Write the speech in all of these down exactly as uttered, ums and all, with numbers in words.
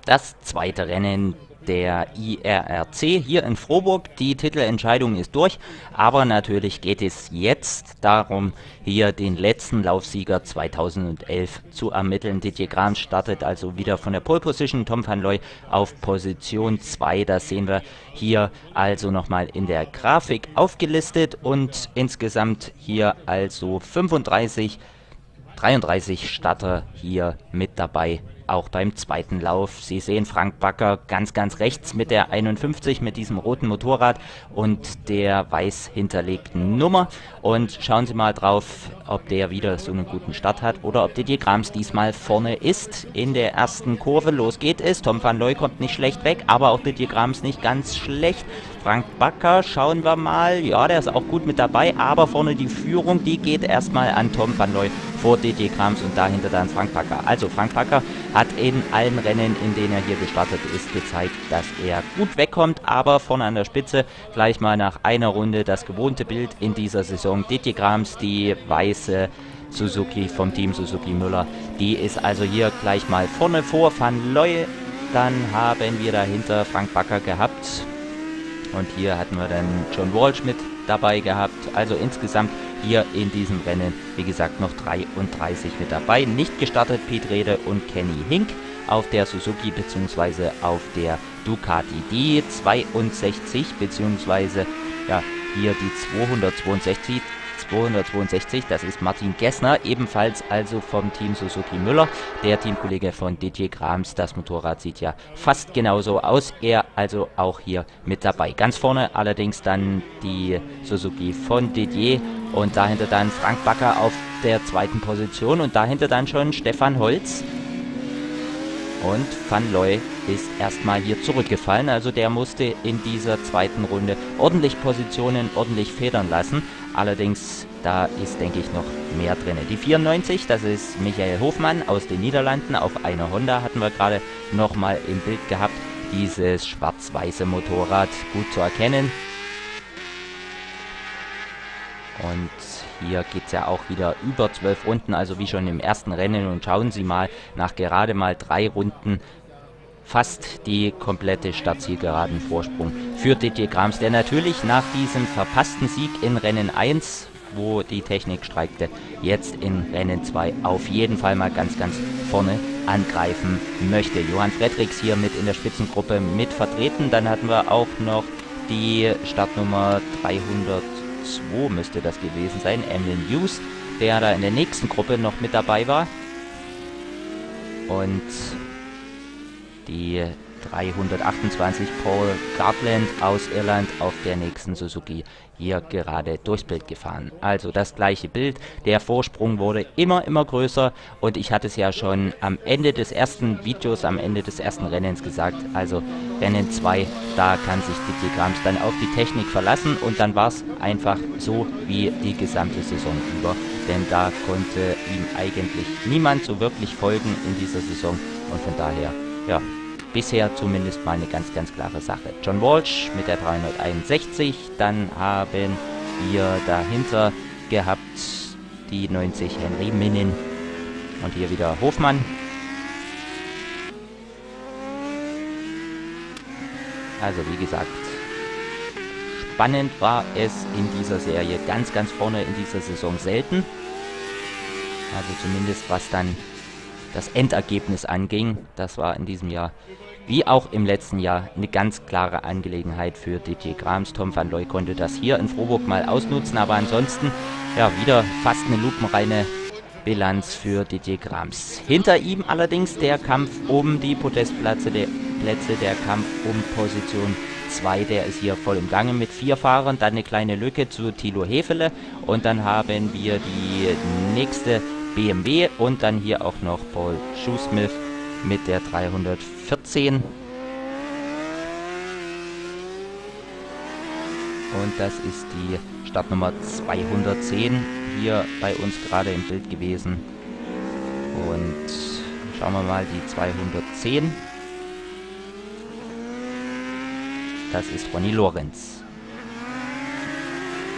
Das zweite Rennen der I R R C hier in Frohburg. Die Titelentscheidung ist durch, aber natürlich geht es jetzt darum, hier den letzten Laufsieger zweitausendelf zu ermitteln. Didier Grams startet also wieder von der Pole Position, Tom van Looy auf Position zwei. Das sehen wir hier also nochmal in der Grafik aufgelistet und insgesamt hier also fünfunddreißig, dreiunddreißig Starter hier mit dabei, auch beim zweiten Lauf. Sie sehen Frank Backer ganz, ganz rechts mit der einundfünfzig, mit diesem roten Motorrad und der weiß hinterlegten Nummer. Und schauen Sie mal drauf, ob der wieder so einen guten Start hat oder ob Didier Grams diesmal vorne ist. In der ersten Kurve, los geht es. Tom van Looy kommt nicht schlecht weg, aber auch Didier Grams nicht ganz schlecht. Frank Backer, schauen wir mal. Ja, der ist auch gut mit dabei, aber vorne die Führung, die geht erstmal an Tom van Looy vor Didier Grams und dahinter dann Frank Backer. Also Frank Backer hat in allen Rennen, in denen er hier gestartet ist, gezeigt, dass er gut wegkommt, aber vorne an der Spitze gleich mal nach einer Runde das gewohnte Bild in dieser Saison. Didier Grams, die weiße Suzuki vom Team Suzuki Müller, die ist also hier gleich mal vorne vor Van Looy. Dann haben wir dahinter Frank Backer gehabt. Und hier hatten wir dann John Walsh mit dabei gehabt. Also insgesamt hier in diesem Rennen, wie gesagt, noch dreiunddreißig mit dabei. Nicht gestartet Piet Rede und Kenny Hink auf der Suzuki bzw. auf der Ducati. Die zweiundsechzig bzw. ja, hier die zweihundertzweiundsechzig. zweihundertzweiundsechzig, das ist Martin Gessner, ebenfalls also vom Team Suzuki Müller, der Teamkollege von Didier Grams. Das Motorrad sieht ja fast genauso aus, er also auch hier mit dabei. Ganz vorne allerdings dann die Suzuki von Didier und dahinter dann Frank Backer auf der zweiten Position und dahinter dann schon Stefan Holz. Und Van Looy ist erstmal hier zurückgefallen, also der musste in dieser zweiten Runde ordentlich Positionen, ordentlich federn lassen. Allerdings, da ist, denke ich, noch mehr drin. Die vierundneunzig, das ist Michael Hofmann aus den Niederlanden. Auf einer Honda hatten wir gerade nochmal im Bild gehabt. Dieses schwarz-weiße Motorrad, gut zu erkennen. Und hier geht es ja auch wieder über zwölf Runden, also wie schon im ersten Rennen. Und schauen Sie mal, nach gerade mal drei Runden fast die komplette Startzielgeraden Vorsprung für Didier Grams, der natürlich nach diesem verpassten Sieg in Rennen eins, wo die Technik streikte, jetzt in Rennen zwei auf jeden Fall mal ganz, ganz vorne angreifen möchte. Johann Fredericks hier mit in der Spitzengruppe mit vertreten. Dann hatten wir auch noch die Startnummer dreihundertzwei, müsste das gewesen sein, Emil Hughes, der da in der nächsten Gruppe noch mit dabei war. Und die dreihundertachtundzwanzig Paul Gartland aus Irland auf der nächsten Suzuki hier gerade durchs Bild gefahren. Also das gleiche Bild. Der Vorsprung wurde immer, immer größer und ich hatte es ja schon am Ende des ersten Videos, am Ende des ersten Rennens gesagt, also Rennen zwei, da kann sich Didier Grams dann auf die Technik verlassen und dann war es einfach so wie die gesamte Saison über, denn da konnte ihm eigentlich niemand so wirklich folgen in dieser Saison und von daher, ja, bisher zumindest mal eine ganz, ganz klare Sache. John Walsh mit der dreihunderteinundsechzig, dann haben wir dahinter gehabt die neunzig Henry Minin und hier wieder Hofmann. Also wie gesagt, spannend war es in dieser Serie ganz, ganz vorne in dieser Saison selten. Also zumindest was dann das Endergebnis anging. Das war in diesem Jahr, wie auch im letzten Jahr, eine ganz klare Angelegenheit für Didier Grams. Tom van Looy konnte das hier in Frohburg mal ausnutzen, aber ansonsten, ja, wieder fast eine lupenreine Bilanz für Didier Grams. Hinter ihm allerdings der Kampf um die Podestplätze, der, Plätze, der Kampf um Position zwei, der ist hier voll im Gange mit vier Fahrern. Dann eine kleine Lücke zu Thilo Hefele und dann haben wir die nächste B M W und dann hier auch noch Paul Shoesmith mit der dreihundertvierzehn. Und das ist die Startnummer zweihundertzehn hier bei uns gerade im Bild gewesen. Und schauen wir mal die zweihundertzehn. Das ist Ronny Lorenz.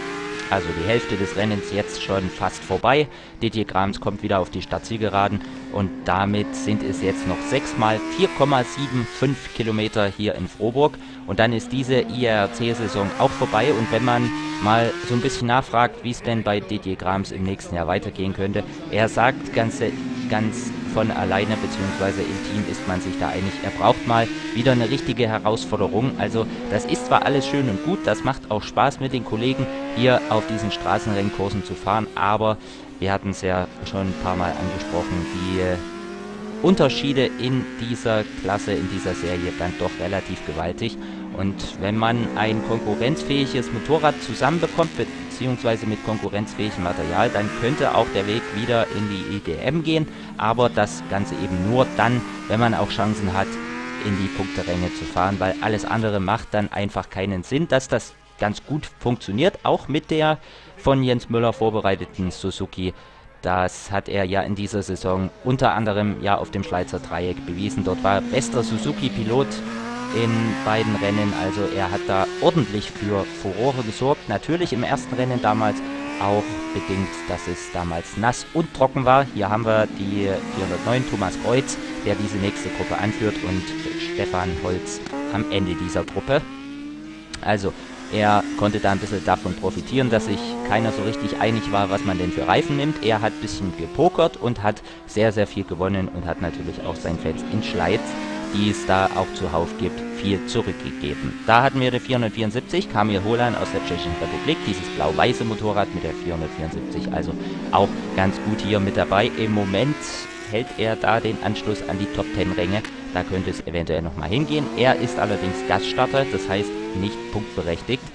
Also die Hälfte des Rennens jetzt schon fast vorbei. Didier Grams kommt wieder auf die Startzielgeraden und damit sind es jetzt noch sechs mal vier Komma fünfundsiebzig Kilometer hier in Frohburg. Und dann ist diese I R C-Saison auch vorbei. Und wenn man mal so ein bisschen nachfragt, wie es denn bei Didier Grams im nächsten Jahr weitergehen könnte, er sagt ganz, ganz von alleine, beziehungsweise im Team ist man sich da einig, er braucht mal wieder eine richtige Herausforderung. Also das ist zwar alles schön und gut, das macht auch Spaß mit den Kollegen hier auf diesen Straßenrennkursen zu fahren, aber wir hatten es ja schon ein paar Mal angesprochen, die äh, Unterschiede in dieser Klasse, in dieser Serie dann doch relativ gewaltig. Und wenn man ein konkurrenzfähiges Motorrad zusammenbekommt, beziehungsweise mit konkurrenzfähigem Material, dann könnte auch der Weg wieder in die I D M gehen, aber das Ganze eben nur dann, wenn man auch Chancen hat, in die Punkteränge zu fahren, weil alles andere macht dann einfach keinen Sinn. Dass das ganz gut funktioniert, auch mit der von Jens Müller vorbereiteten Suzuki, das hat er ja in dieser Saison unter anderem ja auf dem Schweizer Dreieck bewiesen. Dort war er bester Suzuki-Pilot in beiden Rennen, also er hat da ordentlich für Furore gesorgt. Natürlich im ersten Rennen damals auch bedingt, dass es damals nass und trocken war. Hier haben wir die vierhundertneun Thomas Kreuz, der diese nächste Gruppe anführt, und Stefan Holz am Ende dieser Gruppe. Also er konnte da ein bisschen davon profitieren, dass sich keiner so richtig einig war, was man denn für Reifen nimmt. Er hat ein bisschen gepokert und hat sehr, sehr viel gewonnen und hat natürlich auch seinen Fans in Schleiz, die es da auch zuhauf gibt, viel zurückgegeben. Da hatten wir den vierhundertvierundsiebzig, Kamil Holan aus der Tschechischen Republik, dieses blau-weiße Motorrad mit der vierhundertvierundsiebzig, also auch ganz gut hier mit dabei. Im Moment hält er da den Anschluss an die Top zehn Ränge, da könnte es eventuell nochmal hingehen. Er ist allerdings Gaststarter, das heißt nicht punktberechtigt.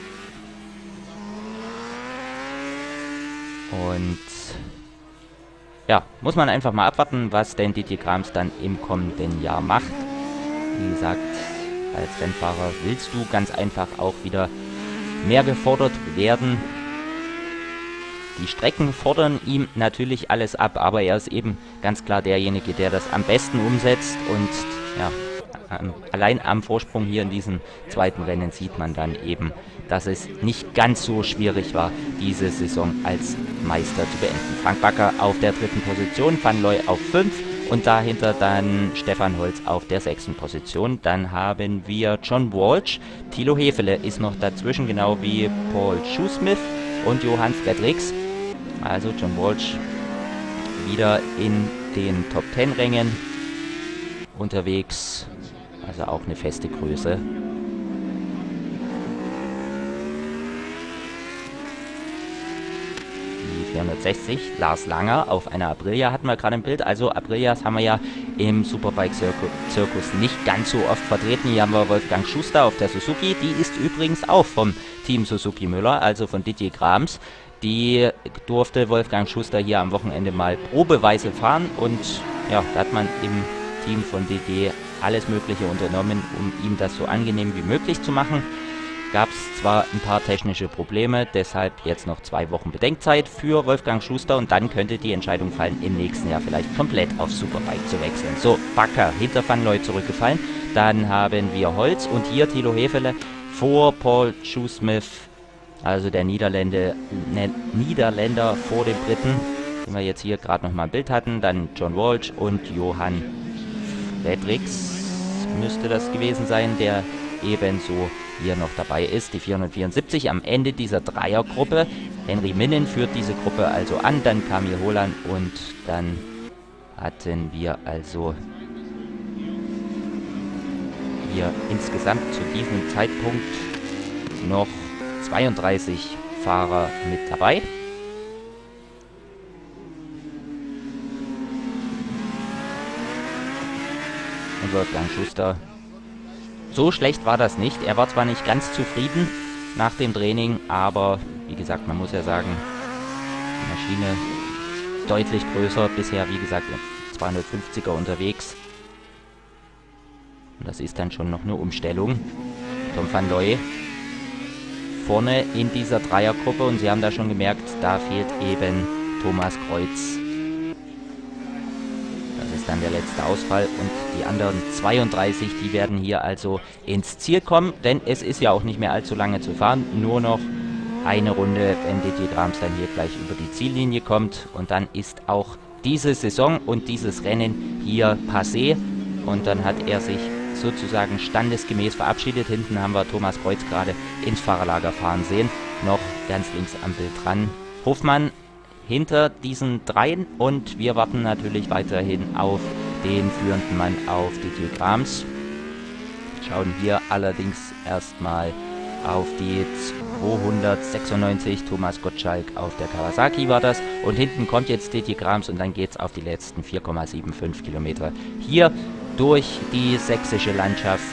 Und ja, muss man einfach mal abwarten, was denn Didier Grams dann im kommenden Jahr macht. Wie gesagt, als Rennfahrer willst du ganz einfach auch wieder mehr gefordert werden. Die Strecken fordern ihm natürlich alles ab, aber er ist eben ganz klar derjenige, der das am besten umsetzt. Und ja, allein am Vorsprung hier in diesem zweiten Rennen sieht man dann eben, dass es nicht ganz so schwierig war, diese Saison als Meister zu beenden. Frank Backer auf der dritten Position, Van Looy auf fünf und dahinter dann Stefan Holz auf der sechsten Position. Dann haben wir John Walsh, Thilo Hefele ist noch dazwischen, genau wie Paul Shoesmith und Johann Fredericks. Also John Walsh wieder in den Top zehn Rängen unterwegs, also auch eine feste Größe. vierhundertsechzig, Lars Langer auf einer Aprilia hatten wir gerade im Bild. Also Aprilias haben wir ja im Superbike-Zirkus nicht ganz so oft vertreten. Hier haben wir Wolfgang Schuster auf der Suzuki. Die ist übrigens auch vom Team Suzuki Müller, also von Didier Grams. Die durfte Wolfgang Schuster hier am Wochenende mal probeweise fahren. Und ja, da hat man im Team von D D alles Mögliche unternommen, um ihm das so angenehm wie möglich zu machen. Gab es zwar ein paar technische Probleme, deshalb jetzt noch zwei Wochen Bedenkzeit für Wolfgang Schuster und dann könnte die Entscheidung fallen, im nächsten Jahr vielleicht komplett auf Superbike zu wechseln. So, Backer hinter Van Looy zurückgefallen, dann haben wir Holz und hier Thilo Hefele vor Paul Shoesmith, also der Niederländer, ne, Niederländer vor dem Briten, den wir jetzt hier gerade nochmal ein Bild hatten, dann John Walsh und Johann Fredericks müsste das gewesen sein, der ebenso hier noch dabei ist, die vierhundertvierundsiebzig am Ende dieser Dreiergruppe. Henry Minnen führt diese Gruppe also an, dann Kamil Holan und dann hatten wir also hier insgesamt zu diesem Zeitpunkt noch zweiunddreißig Fahrer mit dabei. Und Wolfgang Schuster, so schlecht war das nicht. Er war zwar nicht ganz zufrieden nach dem Training, aber wie gesagt, man muss ja sagen, die Maschine deutlich größer, bisher wie gesagt zweihundertfünfziger unterwegs. Und das ist dann schon noch eine Umstellung. Tom Van Looy vorne in dieser Dreiergruppe und Sie haben da schon gemerkt, da fehlt eben Thomas Kreuz. Das ist dann der letzte Ausfall und die anderen zweiunddreißig, die werden hier also ins Ziel kommen, denn es ist ja auch nicht mehr allzu lange zu fahren, nur noch eine Runde, wenn Didier Grams dann hier gleich über die Ziellinie kommt. Und dann ist auch diese Saison und dieses Rennen hier passé. Und dann hat er sich sozusagen standesgemäß verabschiedet. Hinten haben wir Thomas Kreuz gerade ins Fahrerlager fahren sehen. Noch ganz links am Bild dran. Hofmann hinter diesen dreien. Und wir warten natürlich weiterhin auf den führenden Mann, auf Didier Grams. Schauen hier allerdings erstmal auf die zweihundertsechsundneunzig, Thomas Gottschalk auf der Kawasaki war das. Und hinten kommt jetzt Didier Grams und dann geht es auf die letzten vier Komma fünfundsiebzig Kilometer hier durch die sächsische Landschaft.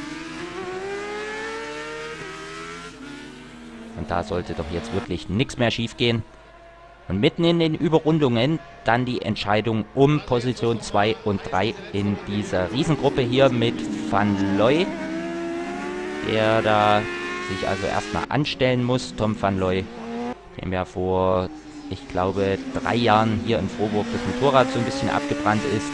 Und da sollte doch jetzt wirklich nichts mehr schief gehen. Und mitten in den Überrundungen dann die Entscheidung um Position zwei und drei in dieser Riesengruppe hier mit Van Looy, der da sich also erstmal anstellen muss. Tom van Looy, dem ja vor, ich glaube, drei Jahren hier in Frohburg das Motorrad so ein bisschen abgebrannt ist.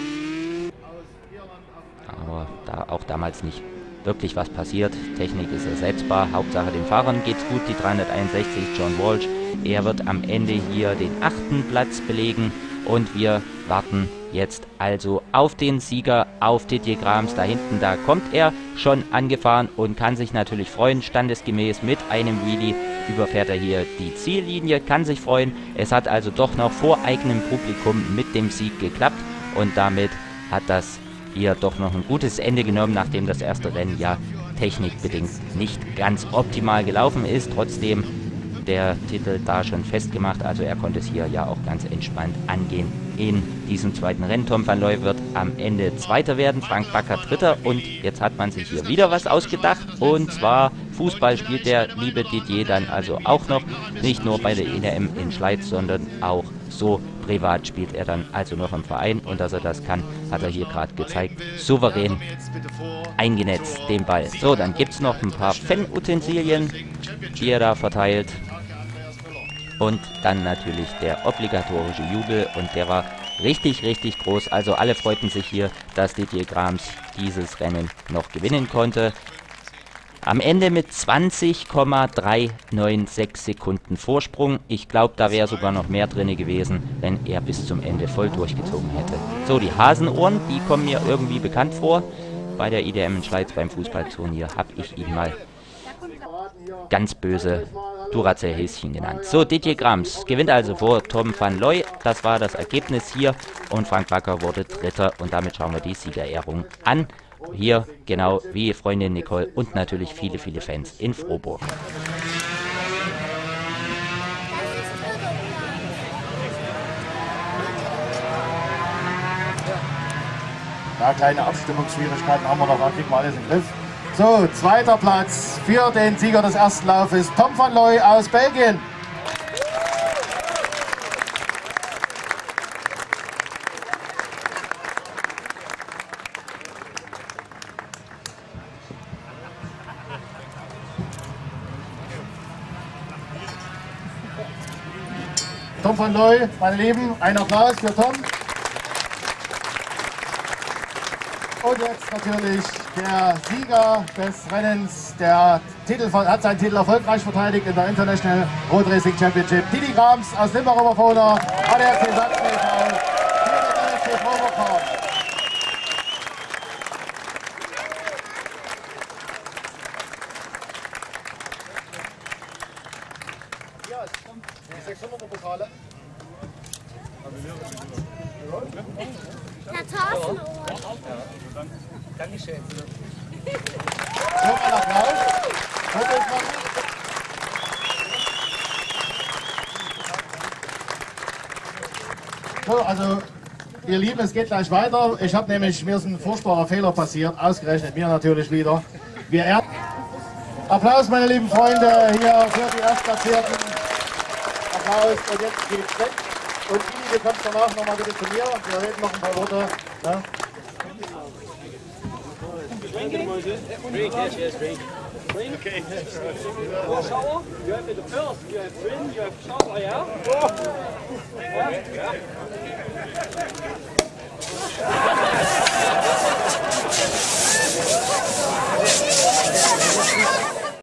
Aber da auch damals nicht wirklich was passiert. Technik ist ersetzbar. Hauptsache den Fahrern geht's gut. Die dreihunderteinundsechzig, John Walsh. Er wird am Ende hier den achten Platz belegen. Und wir warten jetzt also auf den Sieger, auf Didier Grams. Da hinten, da kommt er schon angefahren und kann sich natürlich freuen. Standesgemäß mit einem Wheelie überfährt er hier die Ziellinie, kann sich freuen. Es hat also doch noch vor eigenem Publikum mit dem Sieg geklappt. Und damit hat das hier doch noch ein gutes Ende genommen, nachdem das erste Rennen ja technikbedingt nicht ganz optimal gelaufen ist. Trotzdem der Titel da schon festgemacht, also er konnte es hier ja auch ganz entspannt angehen in diesem zweiten Rennen. Tom van Looy wird am Ende Zweiter werden, Frank Backer Dritter und jetzt hat man sich hier wieder was ausgedacht und zwar Fußball spielt der liebe Didier dann also auch noch, nicht nur bei der E D M in Schleiz, sondern auch so privat spielt er dann also noch im Verein und dass er das kann, hat er hier gerade gezeigt. Souverän eingenetzt den Ball. So, dann gibt es noch ein paar Fan-Utensilien, die er da verteilt. Und dann natürlich der obligatorische Jubel und der war richtig, richtig groß. Also alle freuten sich hier, dass Didier Grams dieses Rennen noch gewinnen konnte. Am Ende mit zwanzig Komma dreihundertsechsundneunzig Sekunden Vorsprung. Ich glaube, da wäre sogar noch mehr drin gewesen, wenn er bis zum Ende voll durchgezogen hätte. So, die Hasenohren, die kommen mir irgendwie bekannt vor. Bei der I D M in Schleiz beim Fußballturnier habe ich ihn mal ganz böse Duracell-Häschen genannt. So, Didier Grams gewinnt also vor Tom van Looy. Das war das Ergebnis hier. Und Frank Backer wurde Dritter. Und damit schauen wir die Siegerehrung an. Hier, genau wie Freundin Nicole und natürlich viele, viele Fans in Frohburg. Ja, kleine Abstimmungsschwierigkeiten haben wir noch, da kriegen wir alles im Griff. So, zweiter Platz für den Sieger des ersten Laufes, Tom van Looy aus Belgien. Tom van Looy, meine Lieben, ein Applaus für Tom. Und jetzt natürlich der Sieger des Rennens, der Titel, hat seinen Titel erfolgreich verteidigt in der International Road Racing Championship. Didier Grams aus Limburg-Oberfrohna, A D A C Sachsen e V, für den N S C Frohburg. Ja, es kommt die sechshunderter Pokale. Na, Taschenuhr. Dankeschön. So, ein Applaus. Fotos machen. So, also, ihr Lieben, es geht gleich weiter. Ich habe nämlich, mir ist ein furchtbarer Fehler passiert, ausgerechnet mir natürlich wieder. Wir er Applaus, meine lieben Freunde, hier für die Erstplatzierten. Applaus, und jetzt geht's weg. Und Ini, du kommst danach nochmal bitte zu mir. Wir reden noch ein paar Worte. Ne? Drinking? Drink, yes, yes, drink. Drink? Okay. Oh, shower? You have the first, you have drink, you have shower, yeah? Oh. Yeah.